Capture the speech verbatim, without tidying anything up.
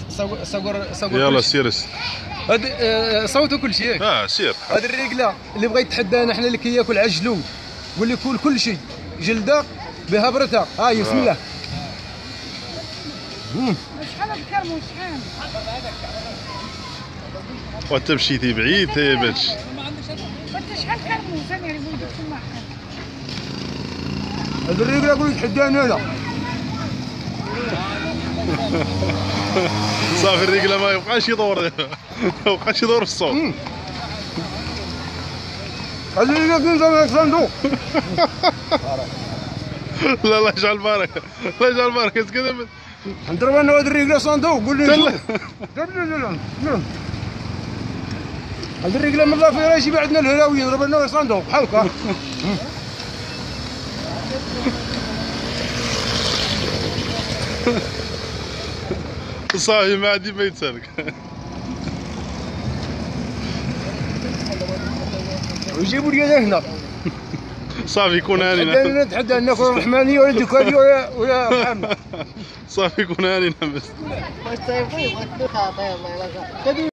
صور صور صور يلا سير. هاد صوتوا كل شيء. اه سير. هاد الرجله اللي بغى يتحدانا حنا اللي كياكل عجلو واللي ياكل كل شيء جلده بها برتها. ها هي بسم الله. شحال هاد الكرمو شحال؟ وانت مشيتي بعيد تيباتش. وانت شحال كرمو ثاني اللي ولدك تما حقا؟ هاد الرجله قول يتحدانا انا. صافي الرجله ما يبقاش يدور ما يبقاش يدور الصوت. هاد الرجله كنت صندوق. لا لا اجعل بارك لا اجعل بارك كذا نضرب انا هاد الرجله صندوق قول لي لا لا لا لا هاد الرجله من الله في راسي بعدنا الهلاويه نضرب انا صندوق بحال هكا. صافي ما عندي ما يتسالك. ويجيبوا لي هنا صافي يكون هاني. نتحدى نتحدى ناكل الرحمانيه ولا الدكانيه ولا ولا محمد. صافي يكون هاني بس.